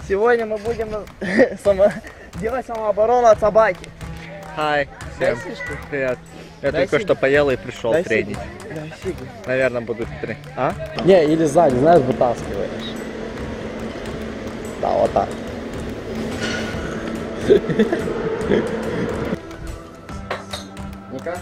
Сегодня мы будем делать самооборону от собаки. Хай, всем привет. Я только что поел и пришел тренить. Наверное, будут три. А? Не, или сзади, знаешь, вытаскиваешь. Да, вот так. Ника?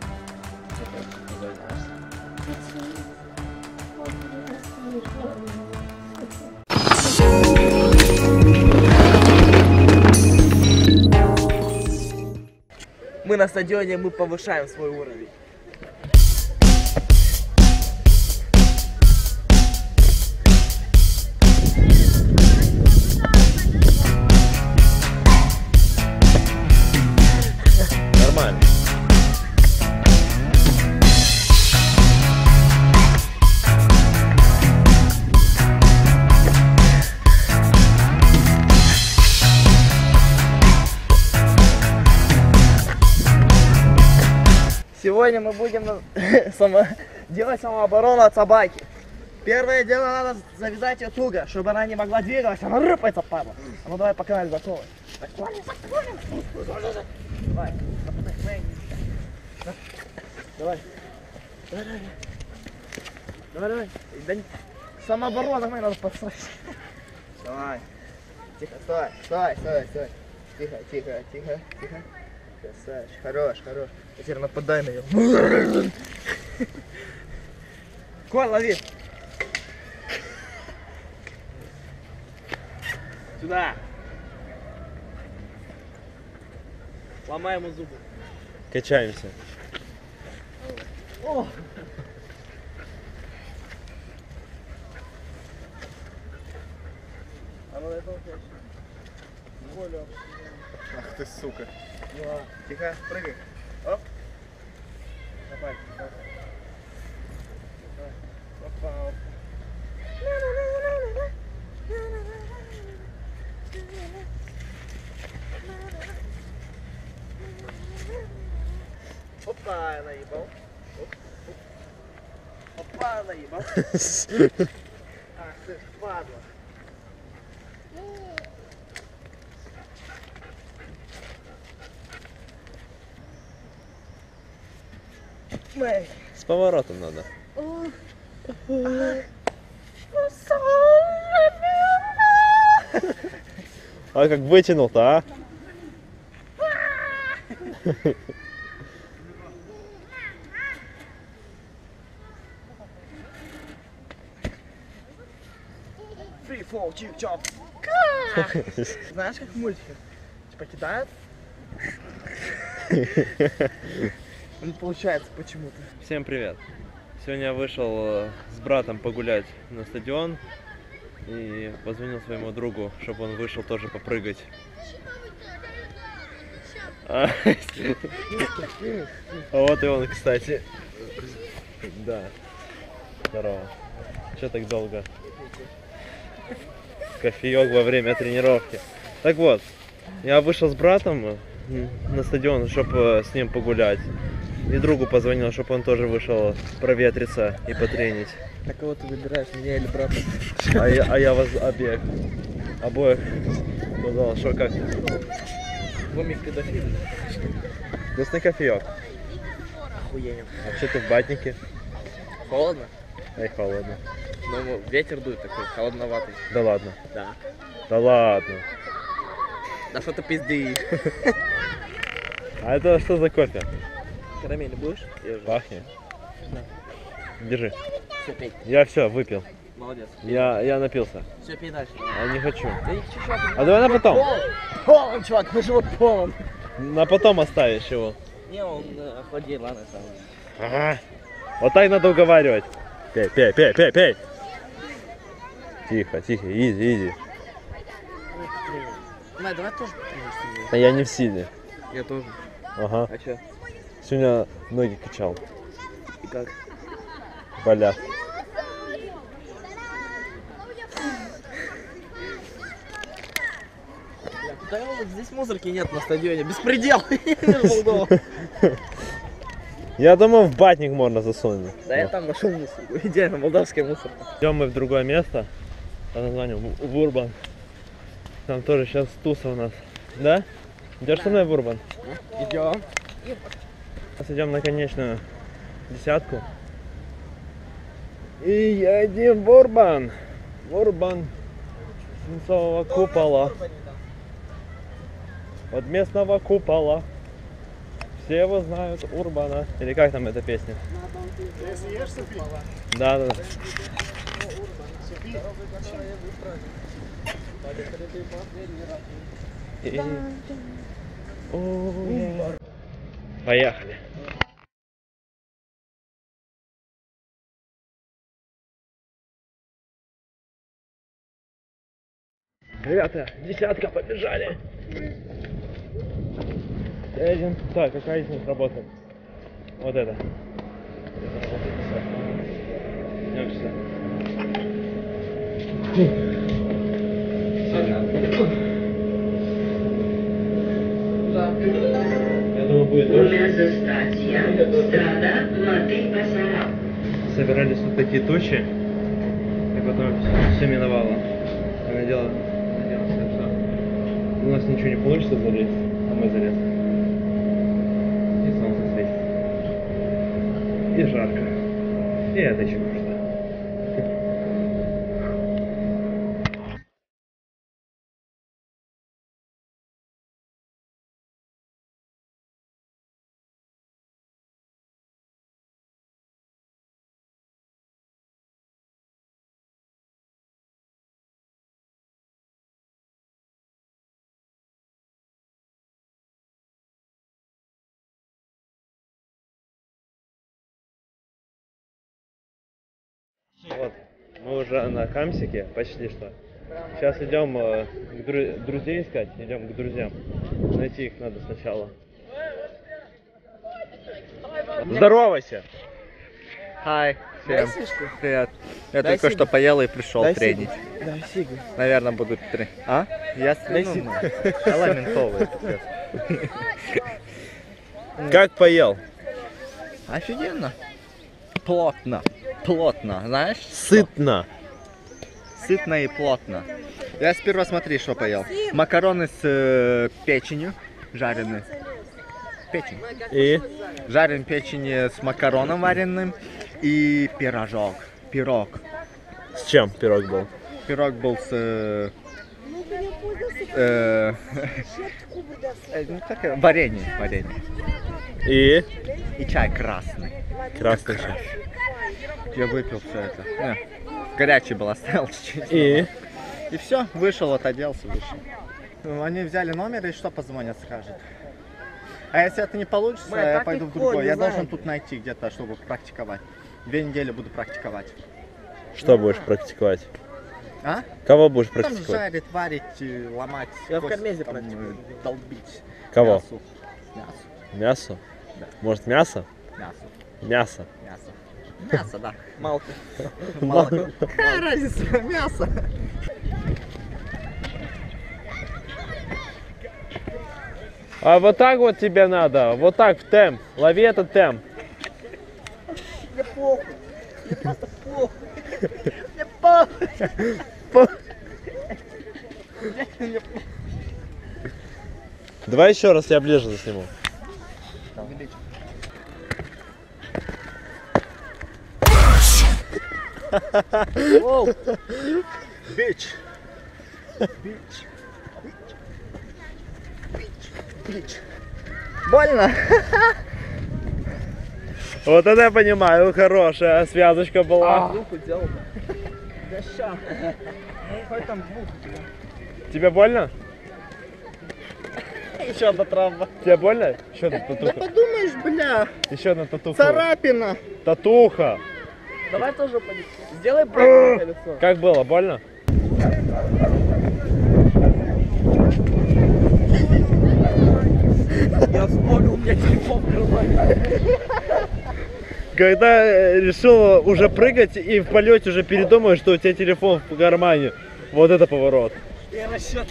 Мы на стадионе, мы повышаем свой уровень. Нормально. Сегодня мы будем делать самооборону от собаки. Первое дело, надо завязать ее туго, чтобы она не могла двигаться. Она рыпается, падла. А ну давай по канале засовывай. Давай. Давай. Давай. Да, самооборона, мне надо подсрать. Давай. Тихо, стой. Тихо. Красавчик, хорош. А теперь нападай на нее. Коль, лови. Сюда. Ломай ему зубы. Качаемся. О! А ну это Коля. Ах ты, сука. Тихо, прыгай. Оп. Давай. Опа. Опа, наебал. Опа, наебал. Ах ты, падла. С поворотом надо. А как вытянул-то, а? Фри-фол, чик-чоп. Знаешь, как в мультиках? Типа кидают. Не получается почему-то. Всем привет. Сегодня я вышел с братом погулять на стадион и позвонил своему другу, чтобы он вышел тоже попрыгать. А вот и он, кстати. Да. Здорово. Че так долго? Кофеек во время тренировки. Так вот, я вышел с братом на стадион, чтобы с ним погулять. И другу позвонил, чтобы он тоже вышел проветриться и потренить. А кого ты выбираешь, меня или брата? А я вас обоих сказал, что как? Гомик педофил. Вкусный кофеек. Охуенен. А что ты в батнике? Холодно? Ай, холодно. Ну, ветер дует такой, холодноватый. Да ладно. Да. Да ладно. Да что ты пиздишь? А это что за кофе? Карамели будешь? Пахнет. Да. Держи. Все, пей. Я все, выпил. Молодец. Я напился. Все, пей дальше. А не хочу. Да не хочу, чувак, А давай на потом. Полон, чувак, мой живот полон. На потом оставишь его. Не, он охладеет, ладно, сам. Ага. Вот так надо уговаривать. Пей. Тихо, изи. Май, давай тоже. А я не в силе. Я тоже. Ага. А че? Сегодня ноги качал. И как? Болят. Да вот здесь мусорки нет на стадионе. Беспредел. Я думаю, в батник можно засунуть. Да я там нашел мусорку. Идеально, молдавская мусорка. Идем мы в другое место. Под названием Вурбан. Там тоже сейчас туса у нас. Да? Идешь со мной в Урбан? Идем. Сейчас идем на конечную десятку. И едем в Урбан. В Урбан Свинцового купола. От местного купола. Все его знают, Урбана. Или как там эта песня? Да, да, да. И... Поехали. Ребята, десятка, побежали. Едем. Так, какая из них работает? Вот это. Это работает, все. Я думаю, будет дождь. Собирались вот такие тучи, и потом все миновало. Надеялся, что у нас ничего не получится залезть, а мы залезли. И солнце светит. И жарко. И это еще нужно. Вот, мы уже на Хамсике, почти что. Сейчас идем друзей искать, идем к друзьям. Найти их надо сначала. Здоровайся! Хай, всем привет. Я Дай только сигу. что поел и пришел Дай тренить. Да, сигу. Наверное, будут три. А? Я Дай ну, сигу. давай ментовый. Как поел? Офигенно. Плотно. Плотно, знаешь? Сытно. Сытно и плотно. Я сперва смотри, что поел. Макароны с печенью, жареные. Печень. И? Жареные печень с макароном вареным и пирожок. Пирог. С чем пирог был? Пирог был с... ну, как варенье. И? И чай красный. Красный чай. Я выпил все это. Горячий был, оставил чуть-чуть. И? И все, вышел, вот оделся, вышел. Ну, они взяли номер и что позвонят, скажут. А если это не получится, Мэй, я так пойду в легко, другой. не Я знаю. должен тут найти где-то, чтобы практиковать. 2 недели буду практиковать. Что будешь практиковать? А? Кого будешь Там практиковать? жарить, варить, ломать, Я в кости, Кармезе там, практикую. долбить. Кого? Мясо. Мясо? Да. Может мясо? Мясо. Мясо. Мясо. Мясо, да. Малка. Молоко. Какая разница? Мясо. А вот так вот тебе надо, вот так в темп. Лови этот темп. Мне похуй. Мне просто похуй. Мне похуй. Мне Давай еще раз я ближе засниму. Воу. Бич. Больно? Вот это я понимаю, хорошая связочка была. Руку делал. Да ща. Хоть там двух у тебя. Тебе больно? Еще одна травма. Тебе больно? Еще одна Да татуха. подумаешь, бля, Еще одна татуха. царапина. Татуха. Давай тоже пойдем. Сделай брак на лицо. Как было, больно? Я вспомнил, у меня телефон в кармане. Когда решил уже прыгать и в полете уже передумаешь, что у тебя телефон в кармане. Вот это поворот. Я расчет.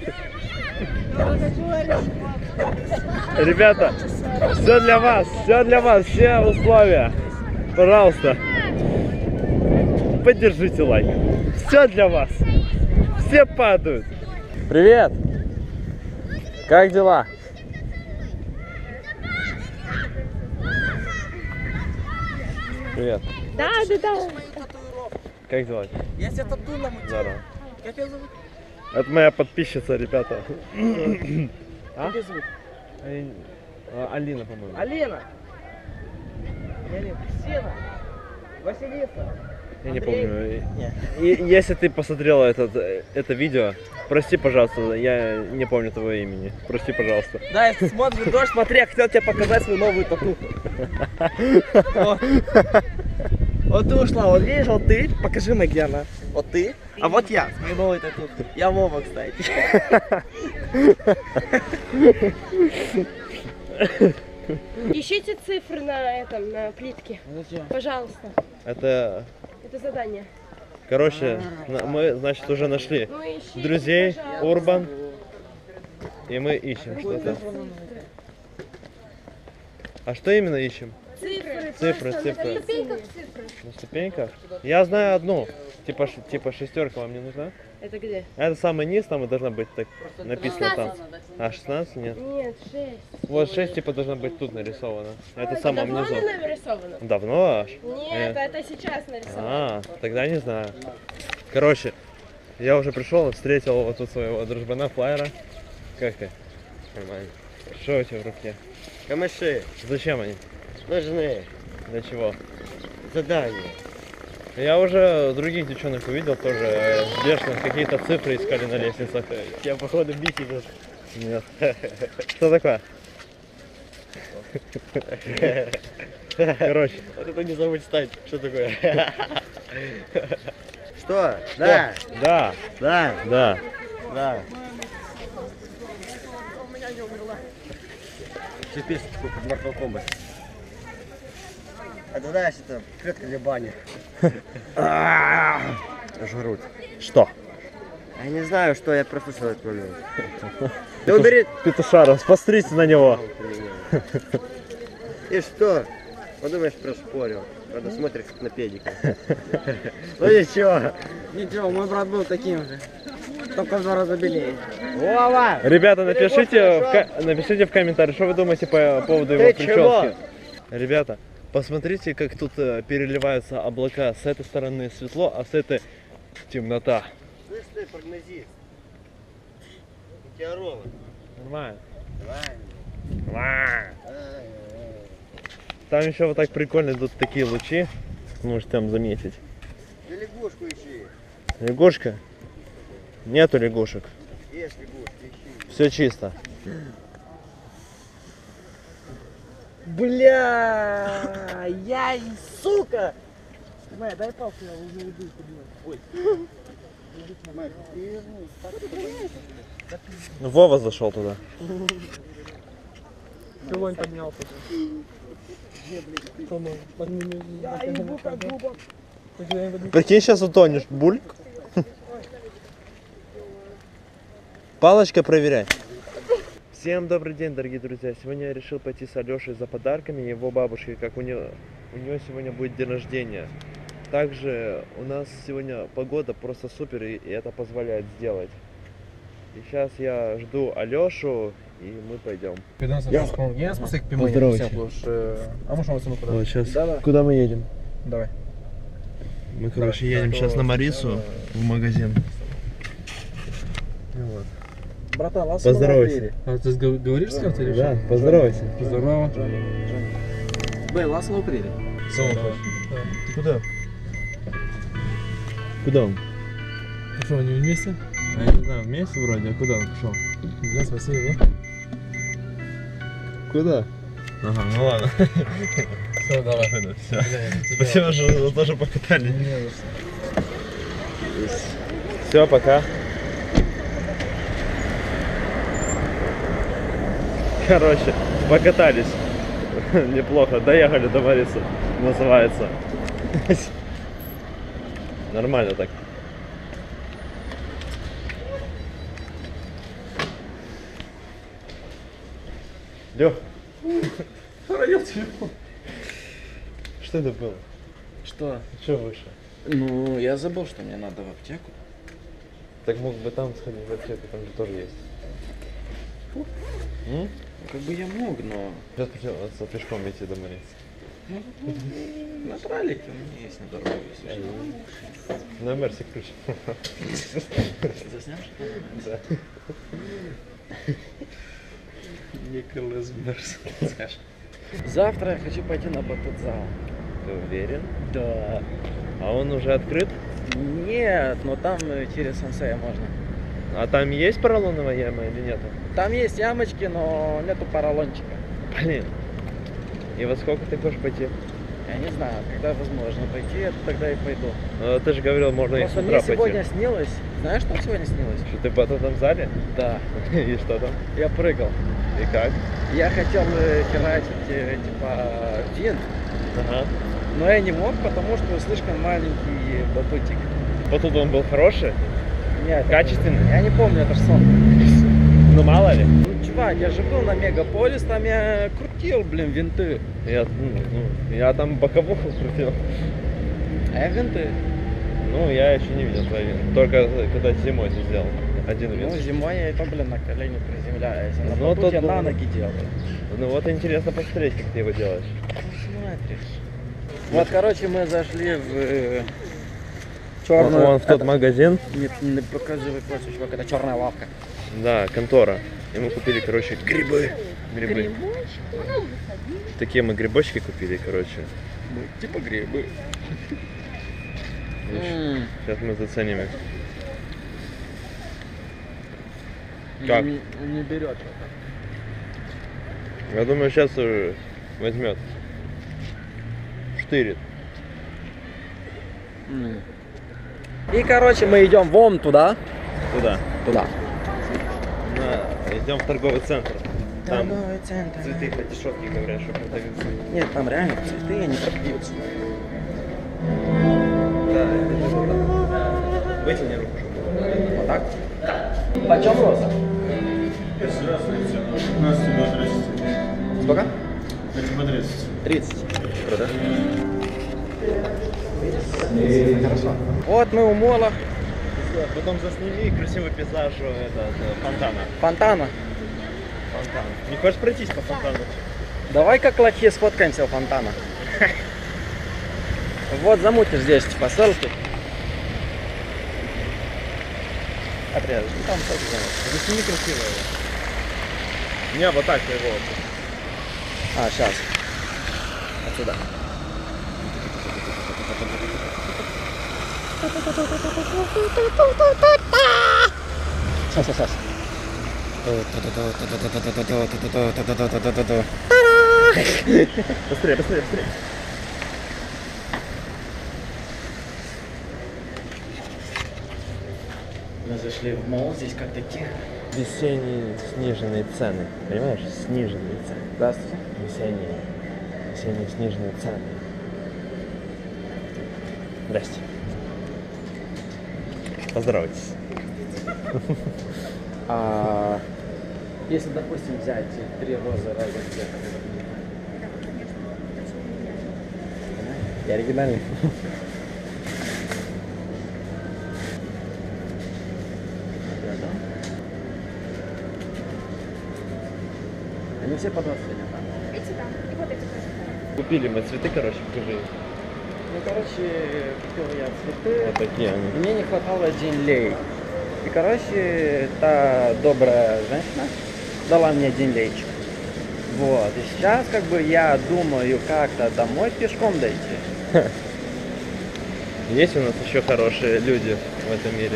Ребята, все для вас, все условия. Пожалуйста, поддержите лайк. Все для вас. Все падают. Привет! Как дела? Привет. Да. Как дела? Я себе тату намутил. Здорово. Как тебя зовут? Это моя подписчица, ребята. А? Как тебя зовут? Алина, по-моему. Алина. Кристина. Василиса. Я не Андрей? помню. Нет. И если ты посмотрела это видео, прости, пожалуйста, я не помню твоего имени. Прости, пожалуйста. Да, если смотришь дождь, смотри, я хотел тебе показать свою новую тату. Вот ты ушла, вот видишь, вот ты, покажи мне, где она. Вот ты, а вот я, с моей новой тату. Я Вова, кстати. Ищите цифры на плитке. Пожалуйста. Это, задание. короче, мы, значит, уже нашли Ну, ищите, друзей, пожалуйста. Урбан, и мы ищем что-то. А что именно ищем? Цифры. Цифры. Цифры. На ступеньках? Я знаю одну. Типа шестерка вам не нужна? Это где? Это самый низ, там и должна быть так написано там. А, 16? Нет. Нет, 6. Вот 6 типа должна быть тут нарисовано. Это самое Давно внизу. она нарисована? Давно аж? Нет, это сейчас нарисовано. А, тогда не знаю. Короче, я уже пришел и встретил вот тут своего дружбана Флайера. Как ты? Нормально. Что у тебя в руке? Камыши Зачем они? нужны. Для чего? Задание. Я уже других девчонок увидел тоже бешено какие-то цифры искали на лестницах. Я походу бить идут. Нет. Что такое? Короче. Вот это не забудь стать. Что такое? Что? Да. Да, Да. да. Да. Сейчас песня под Mortal Kombat. Это знаешь, это клетка для бани. Жрут. Что? Я не знаю, что, я просто в этот момент. Да убери. Петушаров, посмотрите на него. И что? Подумаешь, проспорил. Правда, смотришь как на педика. Ну ничего. Ничего, мой брат был таким же. Только в 2 раза белее. Вова! Ребята, напишите в комментариях, что вы думаете по поводу его Ты прически. чего? Ребята, посмотрите, как тут переливаются облака. С этой стороны светло, а с этой темнота. Слышь ты, прогнозист. Метеоролог. Нормально. Давай. Там еще вот так прикольно идут такие лучи. Можете там заметить. Да лягушку ищи. Лягушка? Нету лягушек. Есть лягушки, ищи. Все чисто. Бля, я и сука! Мэ, дай палку, я уже уйду. Ой. Вова зашел туда. Сегодня поднялся. Я ебу как губа. Прикинь, сейчас утонешь. Бульк. Палочка проверяй. Всем добрый день, дорогие друзья. Сегодня я решил пойти с Алешей за подарками его бабушке, как у нее сегодня будет день рождения. Также у нас сегодня погода просто супер, и это позволяет сделать. И сейчас я жду Алешу, и мы пойдем. Я спуск пимо. Поздоровайся. А можем отсюда куда? Вот сейчас. Да-да. Куда мы едем? Давай. Мы, короче, едем сейчас на Марису в магазин. Вот. Братан, ласса Поздоровайся. А ты говоришь с кем-то или Да, что? поздоровайся. Здорово. Бэй, ласса упрели. Ты Куда? Куда он? Ну что, они вместе? Я не знаю, вместе вроде, а куда он пошел? Бля, спасибо, да? Куда? Ага, ну ладно. Все, давай. Все. Спасибо, что тоже покатали. Все, пока. Короче, покатались. Неплохо. Доехали до Мариса. Называется. Нормально так. Лёх. Родил телефон. Что это было? Что? Что выше? Ну, я забыл, что мне надо в аптеку. Так мог бы там сходить в аптеку, там же тоже есть. Как бы я мог, но... Сейчас придется пешком идти до Марицы. На тралике у меня есть на дороге. На Мерсе ключ. Заснешь? Да. Николас Мерс. Завтра я хочу пойти на батут-зал. Ты уверен? Да. А он уже открыт? Нет, но там через сенсея можно. А там есть поролоновая яма или нету? Там есть ямочки, но нету поролончика. Блин. И во сколько ты хочешь пойти? Я не знаю, когда возможно пойти, тогда и пойду. Ну, ты же говорил, можно и с Просто утра мне пойти. сегодня снилось. Знаешь, что сегодня снилось? Что ты в батутном зале? Да. И что там? Я прыгал. И как? Я хотел херачить, типа, винт, Ага. но я не мог, потому что слишком маленький батутик. Батут он был хороший? Нет, Качественный? Я не помню, это ж сон. Ну мало ли. Ну, чувак, я же был на Мегаполис, там я крутил, блин, винты. Я там боковуху крутил. А я винты. Ну, я еще не видел твои винты. Только когда зимой ты сделал. Один Ну, винт. зимой я и то, блин, на колени приземляюсь. А на Ну, батуте тут на было. ноги делаю. Ну вот интересно посмотреть, как ты его делаешь. Смотришь. Вот, короче, мы зашли в Вон в тот магазин. Не показывай просто, чувак, это черная лавка. Да, контора. И мы купили, короче, грибы. Грибы. Такие мы грибочки купили, короче. Типа грибы. Сейчас мы заценим их. Как? Не берет. Я думаю, сейчас уже возьмет. Штырит. И, короче, мы идем вон туда. Туда. Туда. Идем в торговый центр. Там Торговый центр. цветы по дешевке говорят, что продаются. Нет, там реально цветы, они продаются. Да, вытяни руку, чтобы было. Вот так. Почем роза? Здравствуйте. 15 до 30. Сколько? Это по 30. 30. Продашь? Хорошо. Вот мы у мола. Потом засними красивый пейзаж фонтана. Фонтана. Фонтан. Не хочешь пройтись по фонтану? Давай как лохи сфоткаемся у фонтана. Вот замутишь здесь, типа, селфи. Отрежешь. Ну, там селфи замутишь. Засними красиво его. Не, вот так его. А, сейчас. Отсюда. Сейчас. Быстрее. Мы зашли в мол, здесь как-то тихо. Весенние сниженные цены. Понимаешь? Сниженные цены. Здравствуйте. Весенние сниженные цены. Здрасте. Поздоровайтесь. А если, допустим, взять 3 розы разных цветов. Я оригинальный. Они все по 20 лет. Эти там, и вот эти тоже. Купили мы цветы, короче, покажи. Ну, короче, купил я цветы. Вот такие они. Мне не хватало деньлей. И, короче, та добрая женщина дала мне деньлейчик. Вот. И сейчас, как бы, я думаю как-то домой пешком дойти. Есть у нас еще хорошие люди в этом мире.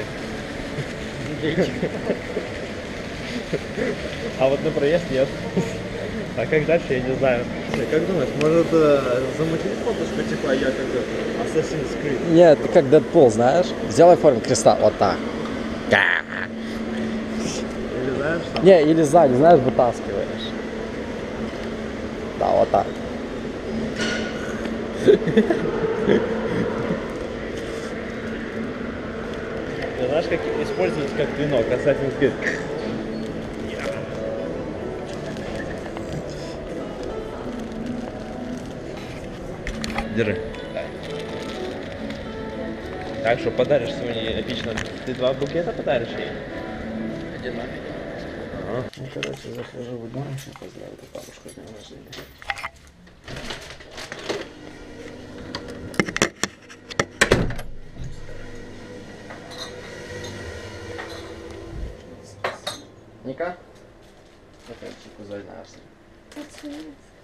А вот на проезд нет. А как дальше, я не знаю. Как думаешь, может замутить фоточку типа я как Assassin's Creed? Нет, ты как Дэдпул, знаешь? Сделай форму креста, вот так. Или знаешь что? Не, или сзади, знаешь, вытаскиваешь. Да, вот так. Ты знаешь, как использовать как вино, Assassin's Creed? Держи. Так что подаришь сегодня отлично. Ты 2 букета подаришь ей? Одинаково. Ага. Ну, короче, захожу в дом, еще поздравить бабушку с днем рождения. Ника? Опять кузольная арсен.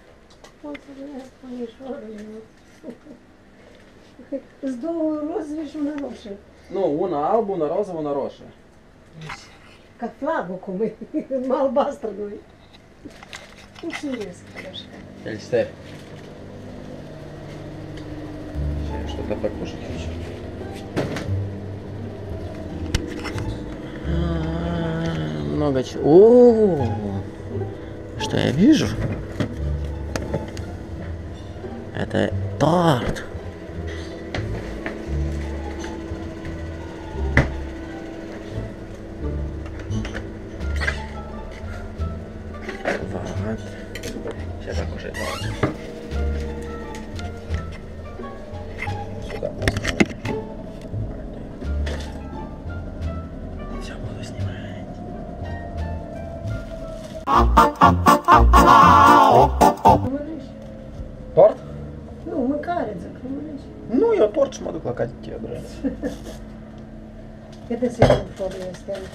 З довгою розріжу на роші. Ну, una albu, una rosa, una roșie. Как флагу куми, малбастерную. Интересно, конечно. Эльстер. Что-то покушать хочу. Много чего. О, что я вижу? Это торт. Вот. Сейчас покушать торт. Сюда. Все буду снимать. Торт? Ну, макарец закрываешь. Ну, я торт могу клакать тебе брать. Это сегодня форме стоит.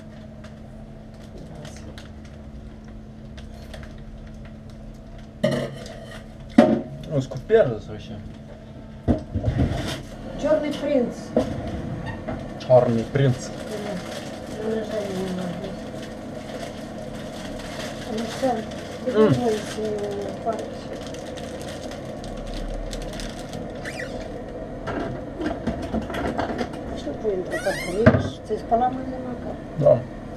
Ну, скупердус вообще. Черный принц. Черный принц. На ножа не могу. Потому что договорились парочку. Что будем тут открыть? Ты с поломанной макар. Да.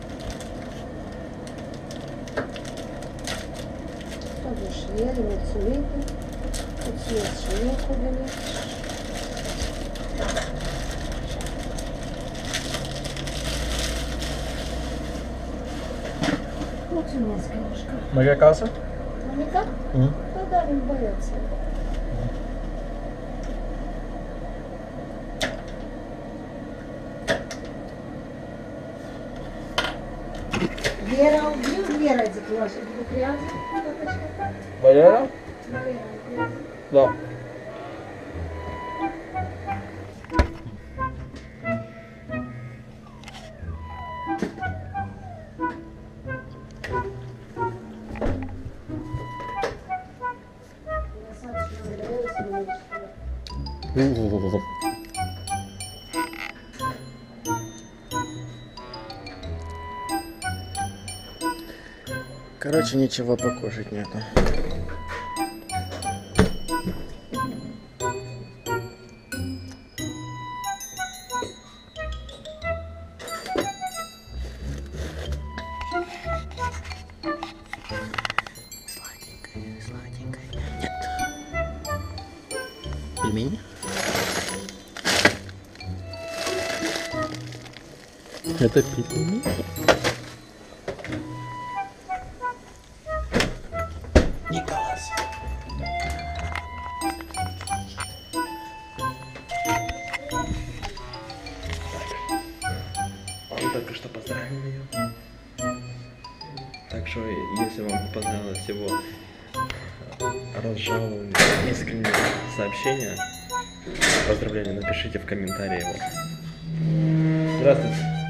Тоже шведы, мецулиты. Тут цвет швеку дали. Вот у нас, конечно. Моя касса? Ну никак? Ну да, не боятся. Вера, убил Вера заклажет. Грязь. Валера? Да. Короче, ничего покушать нету. Сладенькое, сладенькое. Нет. Пельмени? Это пельмени? Николас. Он только что поздравил ее. Так что, если вам понравилось его разжалованные искренние сообщения, поздравления, напишите в комментарии его. Здравствуйте.